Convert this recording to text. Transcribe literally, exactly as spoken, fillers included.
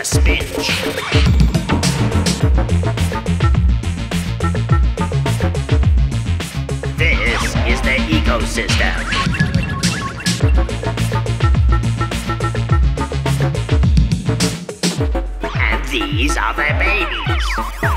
Spinch. This is the ecosystem. And these are their babies.